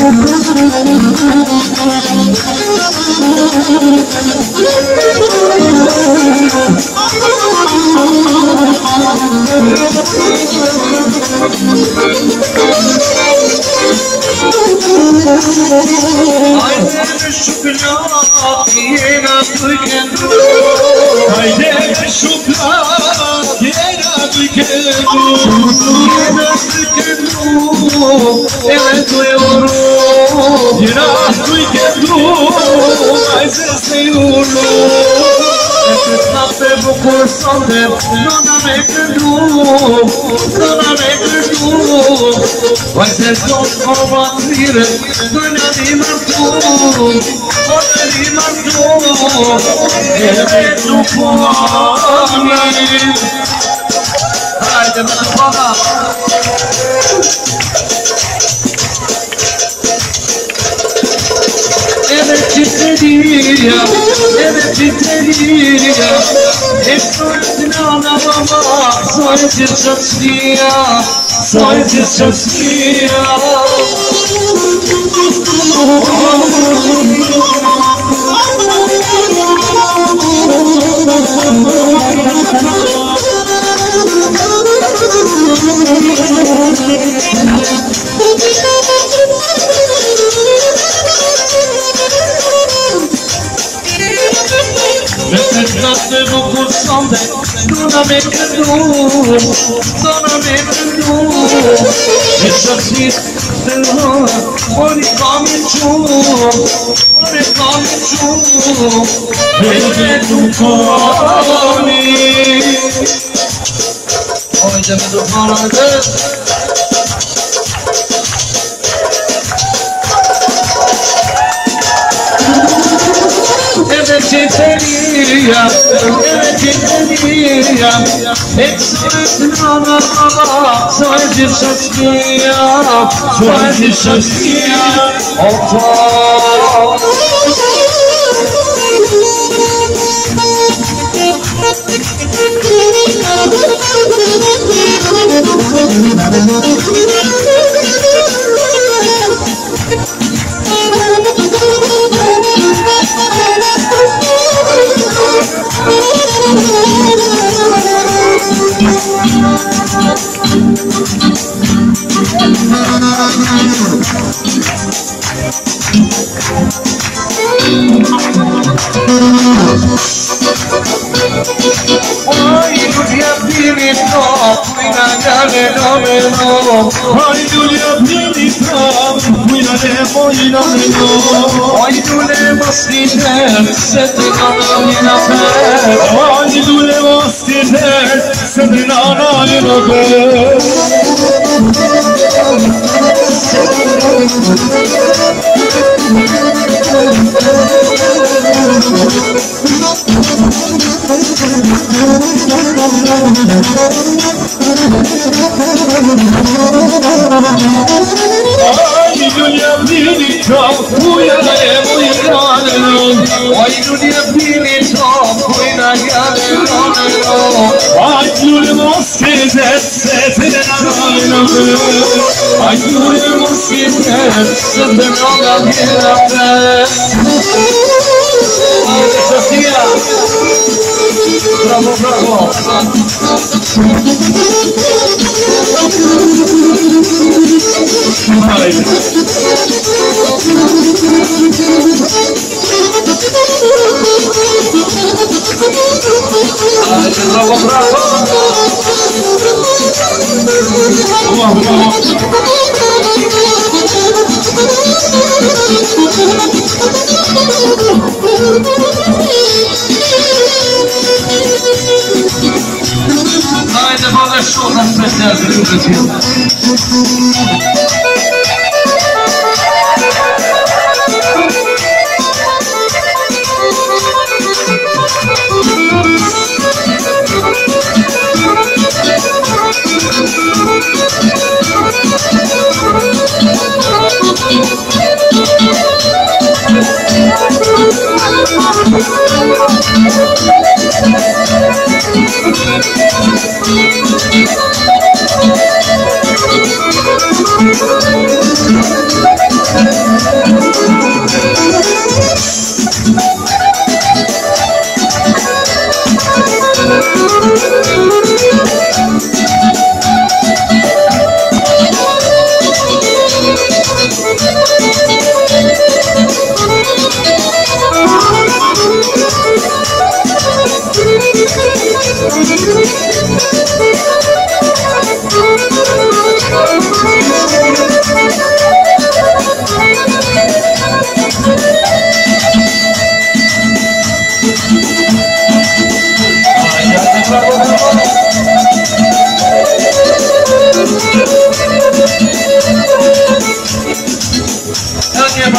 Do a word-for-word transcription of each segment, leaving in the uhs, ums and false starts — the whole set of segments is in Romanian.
Haydi şükran yine tükendu. Haydi şükran yine tükendu. Yine tükendu. Evet duyuyorum. Yine tükendu. Haydi seviyorum. Esnafte bu kursande Nona me gându Nona me gându Vai ser tot comatire Nona mi martu Nona mi martu Ele tu pomi Haide mă bana Evet çitleria, evet çitleria Hepsini anlamama Sadece çatışıyor Sadece çatışıyor Esnafte bu kursande Nona me gându Nona me gându Ești Ori camiciu Ori camiciu Ele tu comi Haide me du parade Evet çeteria, evet çeteria Hepsini anlamama Sadece şaşkıya Sadece şaşkıya Opa Oi, Giulia Pilito, Quina Gale Noveno Oi, Giulia Pilito, Quina Nemo Inoveno Oi, Giulia Mostiter, Sette Nana Inafer Oi, Giulia Mostiter, Sette Nana Inafer Oi, Giulia Pilito, Quina Nemo Inoveno Oi, Giulia Pilito, Quina Gale Noveno Oi, Giulia Mostiter, Sette Nana Inafer Oi, Giulia Mostiter, Sette Nana Inafer Sofia Bravo, bravo Haide Haide, bravo, bravo Bravo, bravo Haide, bă, șo, dar presează lucrurile. Thank you.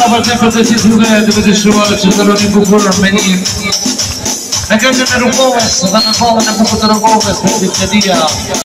brawa sempre te si zove, dovete scivolare, ci sono di bucuro, meni. Ne cangiano rukowe, da na kowe, ne buku da rukowe, se ti dia.